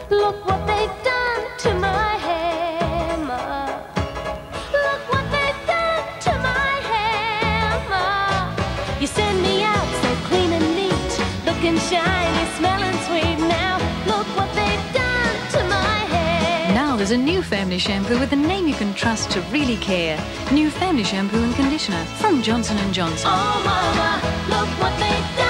Look what they've done to my hair, Ma. Look what they've done to my hair, Ma. You send me out so clean and neat, looking shiny, smelling sweet. Now look what they've done to my hair. Now there's a new family shampoo with a name you can trust to really care. New family shampoo and conditioner from Johnson & Johnson. Oh, Mama, look what they've done.